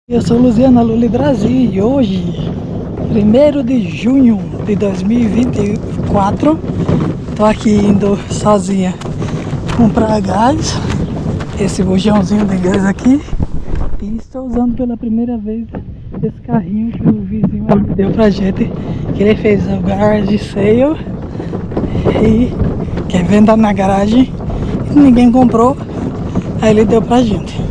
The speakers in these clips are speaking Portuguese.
Eu sou Luciana Luli Brasil e hoje, 1º de junho de 2024, tô aqui indo sozinha comprar gás, esse bujãozinho de gás aqui, e estou usando pela primeira vez esse carrinho que o vizinho deu pra gente, que ele fez o garage sale e que é venda na garagem, e ninguém comprou, aí ele deu pra gente.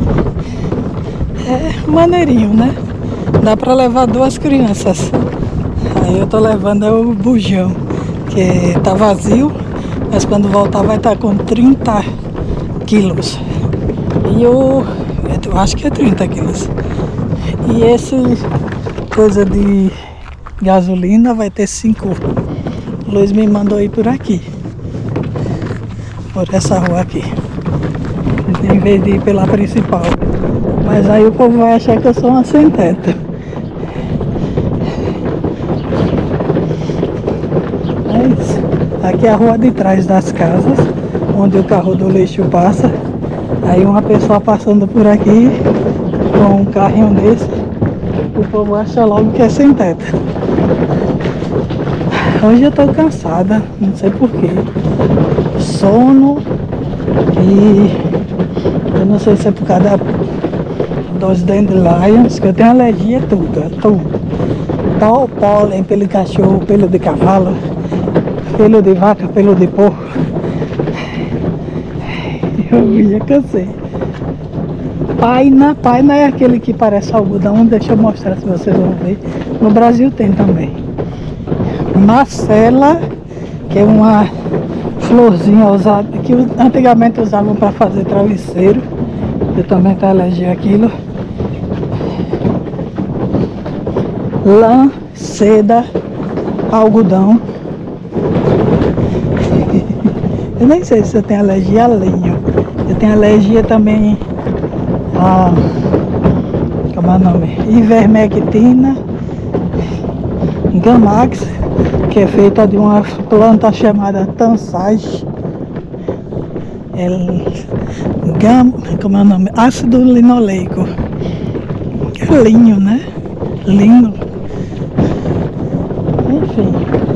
É maneirinho, né? Dá pra levar 2 crianças. Aí eu tô levando o bujão, que tá vazio, mas quando voltar vai estar com 30 quilos. E eu acho que é 30 quilos. E esse coisa de gasolina vai ter 5. O Luiz me mandou ir por aqui, por essa rua aqui, em vez de ir pela principal. Mas aí o povo vai achar que eu sou uma sem teto. Mas aqui é a rua de trás das casas, onde o carro do lixo passa. Aí uma pessoa passando por aqui com um carrinho desse, o povo acha logo que é sem teto. Hoje eu tô cansada, não sei porquê. Sono e eu não sei se é por causa dos dandelions, que eu tenho alergia a tudo. Tal pólen, pelo de cachorro, pelo de cavalo, pelo de vaca, pelo de porco. Eu já cansei. Paina é aquele que parece algodão, deixa eu mostrar se vocês vão ver. No Brasil tem também. Macela, que é uma florzinha usada, que antigamente usavam para fazer travesseiro. Eu também tenho alergia àquilo. Lã, seda, algodão. Eu nem sei se eu tenho alergia a linho. Eu tenho alergia também a... como é o nome? Ivermectina, Gamax, que é feita de uma planta chamada Tansage. Como é o nome? Ácido linoleico. É linho, né? Lino. Enfim.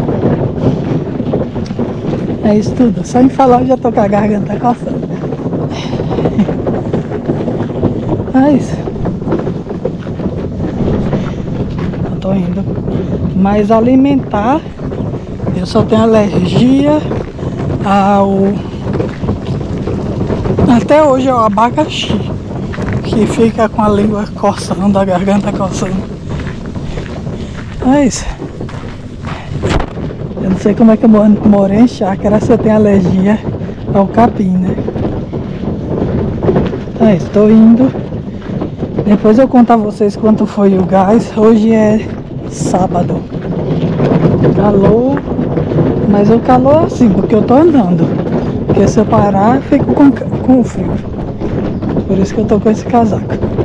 É isso tudo. Só em falar eu já tô com a garganta coçando. Mas eu tô indo. Mas alimentar, eu só tenho alergia ao... Até hoje é o abacaxi, que fica com a língua coçando, a garganta coçando. Mas eu não sei como é que eu moro em chácara se eu tenho alergia ao capim, né? Mas estou indo. Depois eu conto a vocês quanto foi o gás. Hoje é sábado. Calor, mas o calor é assim, porque eu tô andando. Porque se eu parar, fico com frio. Por isso que eu tô com esse casaco.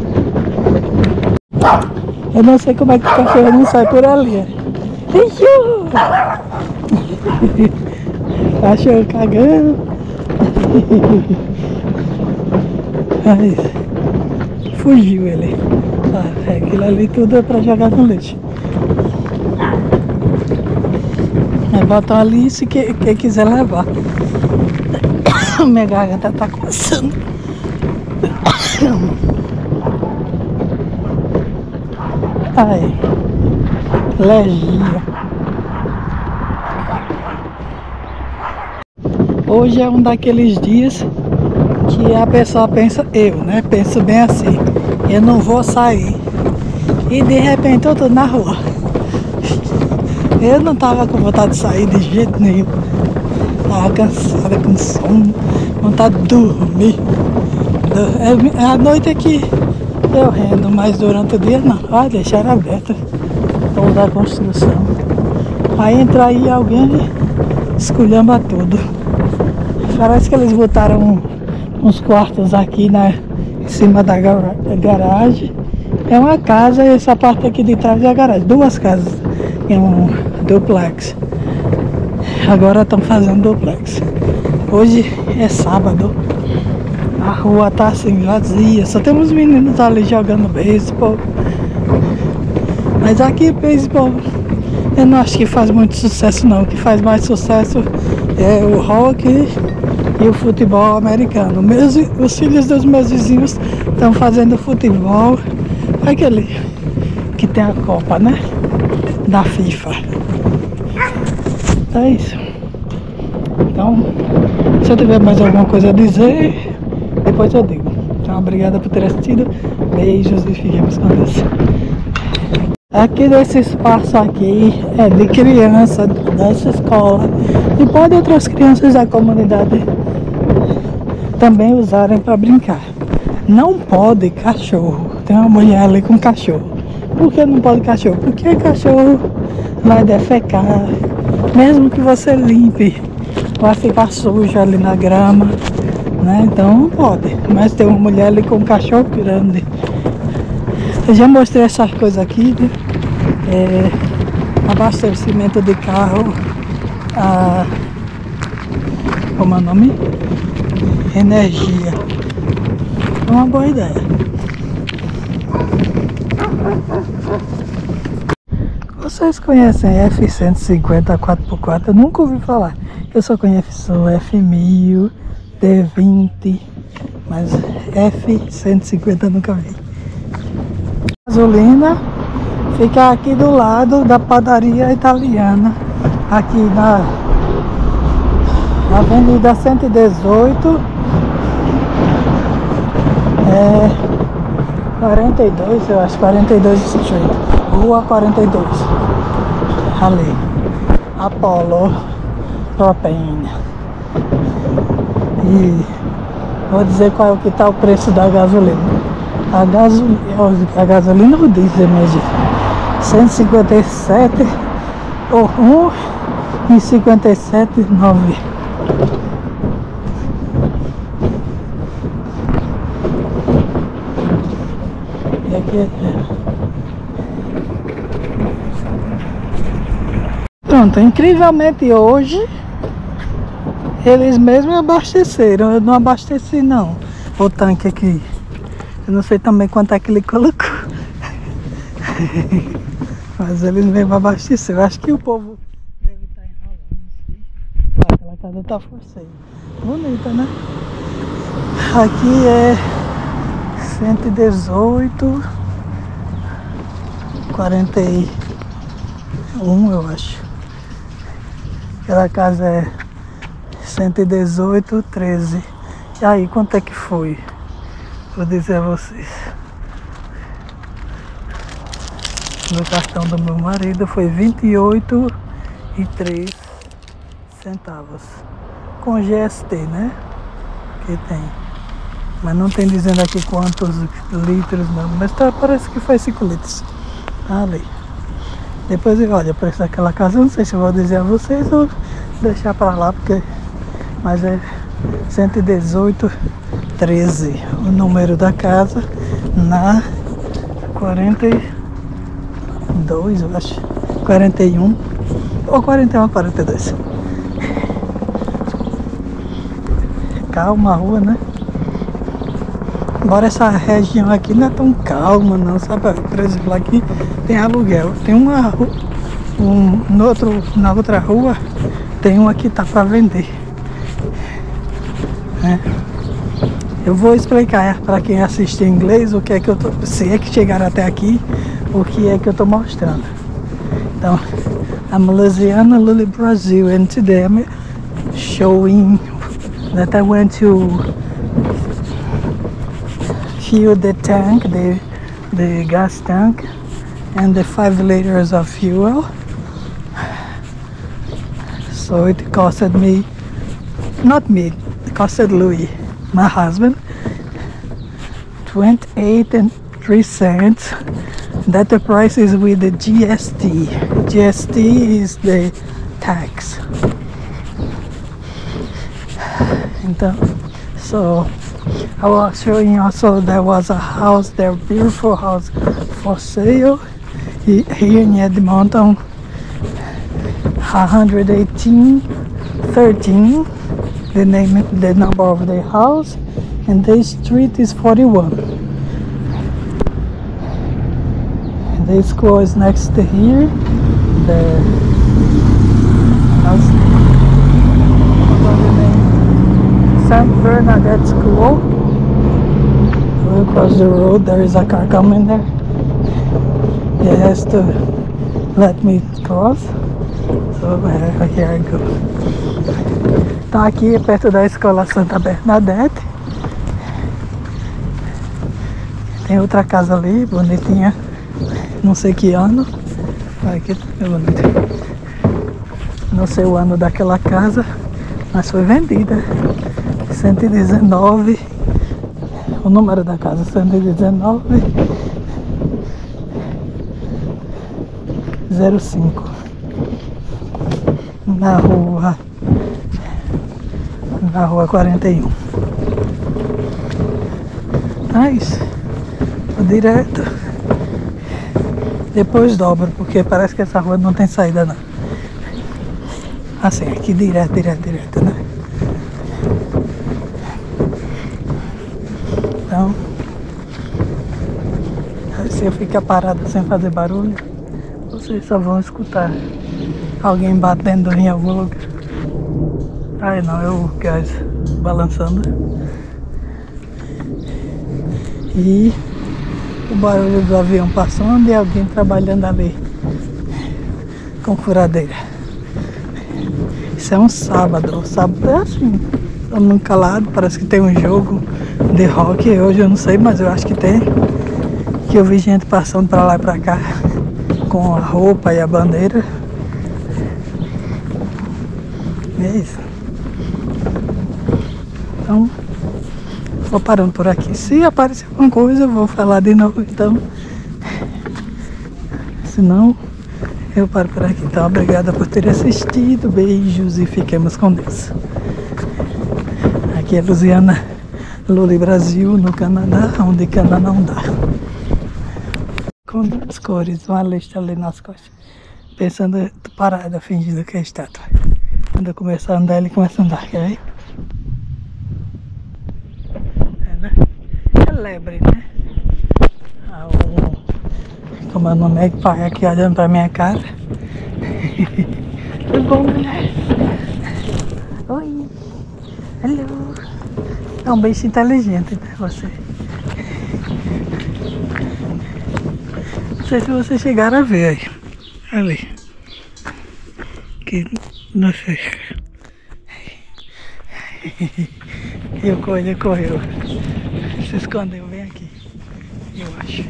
Eu não sei como é que o cachorro não sai por ali. Cachorro cagando. Mas fugiu ele. Aquilo ali tudo é pra jogar no lixo. Aí botam ali se quem quiser levar. Minha garganta tá coçando. Ai, alergia. Hoje é um daqueles dias que a pessoa pensa, né? Penso bem assim, eu não vou sair. E de repente eu tô na rua. Eu não tava com vontade de sair de jeito nenhum. Tava cansada, com sono, vontade de dormir. A noite é que eu rendo, mas durante o dia não. Ah, deixaram aberto para da construção. Aí entra aí alguém e esculhamba tudo. Parece que eles botaram uns quartos aqui em cima da garagem. É uma casa e essa parte aqui de trás é a garagem. 2 casas. É um duplex. Agora estão fazendo duplex. Hoje é sábado. A rua tá assim, vazia. Só tem uns meninos ali jogando beisebol. Mas aqui beisebol eu não acho que faz muito sucesso não. O que faz mais sucesso é o hockey e o futebol americano. Os filhos dos meus vizinhos estão fazendo futebol. Aquele que tem a Copa, né? Da FIFA. É isso. Então, se eu tiver mais alguma coisa a dizer, depois eu digo. Então, obrigada por ter assistido. Beijos e fiquemos com Deus. Aqui desse espaço aqui é de criança dessa escola. E pode outras crianças da comunidade também usarem para brincar. Não pode cachorro. Tem uma mulher ali com cachorro. Por que não pode cachorro? Porque cachorro vai defecar. Mesmo que você limpe, vai ficar sujo ali na grama, né? Então não pode. Mas tem uma mulher ali com um cachorro grande. Eu já mostrei essas coisas aqui, né? Abastecimento de carro, como é o nome? Energia. É uma boa ideia. Vocês conhecem F-150 4x4? Eu nunca ouvi falar. Eu só conheço o F1000, D20, mas F-150 nunca vi. Gasolina fica aqui do lado da padaria italiana, aqui na Avenida 118, 42, eu acho, 42 Street, Rua 42, ali, Apollo Propane. E vou dizer qual é que está o preço da gasolina. A gasolina ou diesel mesmo, 157 ou 1,57,9. E aqui pronto, incrivelmente hoje eles mesmos abasteceram. Eu não abasteci não o tanque aqui. Eu não sei também quanto é que ele colocou. Mas eles mesmo abasteceram. Eu acho que o povo deve estar enrolando. Aquela casa tá forceira. Bonita, né? Aqui é 118, 41, eu acho. Aquela casa é 118, 13. E aí, quanto é que foi? Vou dizer a vocês. No cartão do meu marido foi 28,03 centavos. Com GST, né? Que tem. Mas não tem dizendo aqui quantos litros não. Mas tá, parece que foi 5 litros. Tá ali. Depois eu olho o preço daquela casa. Eu não sei se eu vou dizer a vocês ou deixar pra lá, porque. Mas é 118,13 o número da casa, na 42, eu acho, 41 ou 41 42. Calma a rua, né? Embora essa região aqui não é tão calma não, sabe? Por exemplo, aqui tem aluguel, tem uma na outra rua tem uma que tá para vender. Eu vou explicar para quem assiste em inglês o que é que eu tô, se é que chegaram até aqui, o que é que eu tô mostrando. Então, I'm Louisiana, Lily, Brazil, and today I'm showing that I went to fill the tank, the gas tank, and the 5 liters of fuel. So it costed me, not me, it costed Louis, my husband, 28.03 cents. That the price is with the GST. GST is the tax. Então, so I was showing also there was a house there, beautiful house for sale here in Edmonton, 118,13. The number of the house, and the street is 41. And the school is next to here. The house, St. Bernadette School. Across the road there is a car coming there. It has to let me cross. So here I go. Então aqui perto da escola Santa Bernadette. Tem outra casa ali, bonitinha. Não sei que ano. Aqui é bonito. Não sei o ano daquela casa, mas foi vendida. 119. O número da casa 119 05 na rua 41. Mas vou direto, depois dobro, porque parece que essa rua não tem saída não. Assim, aqui direto, né? Então, se eu ficar parado sem fazer barulho, vocês só vão escutar alguém batendo em algum lugar. Ai não, é o gás balançando. E o barulho do avião passando e alguém trabalhando ali com furadeira. Isso é um sábado. O sábado é assim, todo mundo calado, parece que tem um jogo de rock hoje, eu não sei, mas eu acho que tem. Que eu vi gente passando pra lá e pra cá com a roupa e a bandeira. É isso. Então, vou parando por aqui. Se aparecer alguma coisa, eu vou falar de novo, então. Se não, eu paro por aqui. Então, obrigada por ter assistido. Beijos e fiquemos com Deus. Aqui é Luziana Luli Brasil, no Canadá, onde cana não dá. Com duas cores, uma lista ali nas costas. Pensando parada, fingindo que é estátua. Quando eu começar a andar, ele começa a andar, quer ver? É, né? É lebre, né? Como é o nome é que pai aqui olhando pra minha cara. Tudo bom, mulher? Oi. Hello. É um bicho inteligente, né, você? Não sei se vocês chegaram a ver aí. Ali. Que não sei. Ele correu. Se escondeu bem aqui. Eu acho.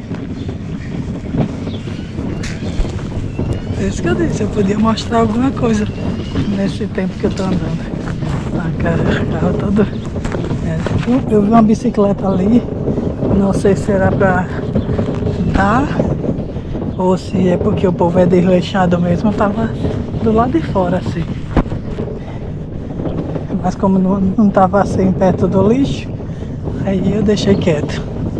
É isso que eu disse, eu podia mostrar alguma coisa nesse tempo que eu tô andando. O carro todo. Eu vi uma bicicleta ali, não sei se era pra dar ou se é porque o povo é desleixado mesmo, eu tava do lado de fora assim. Mas como não tava assim perto do lixo, aí eu deixei quieto.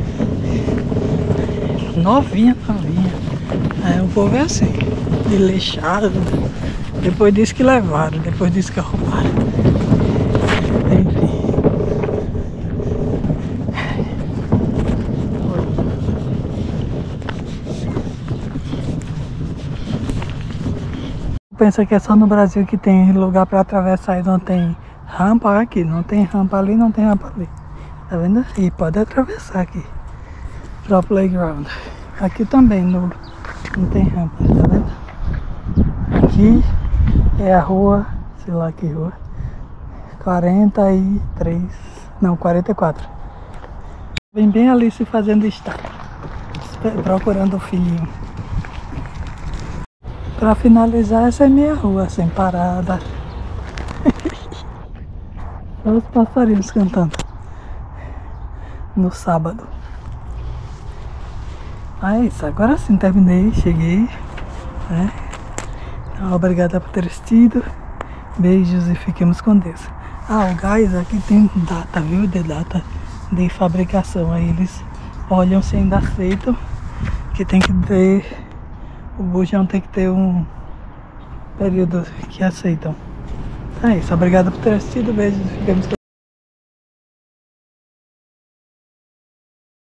Novinha. Aí o povo é assim, desleixado. Depois disso que levaram, depois disso que roubaram. Enfim. Pensa que é só no Brasil que tem lugar para atravessar e não tem rampa aqui. Não tem rampa ali, não tem rampa ali. Tá vendo? E pode atravessar aqui para o playground. Aqui também não tem rampa, tá vendo? Aqui é a rua, sei lá que rua, 43, não, 44. Vem bem ali se fazendo estátua, procurando o filhinho. Pra finalizar, essa é minha rua, sem parada. Só os passarinhos cantando no sábado. Ah, é isso, agora sim terminei, cheguei, né? Então, obrigada por ter assistido. Beijos e fiquemos com Deus. Ah, o gás aqui tem data, viu? De data de fabricação. Aí eles olham se ainda aceitam, que tem que ter. O bujão tem que ter um período que aceitam. É isso, obrigado por ter assistido, beijos, ficamos com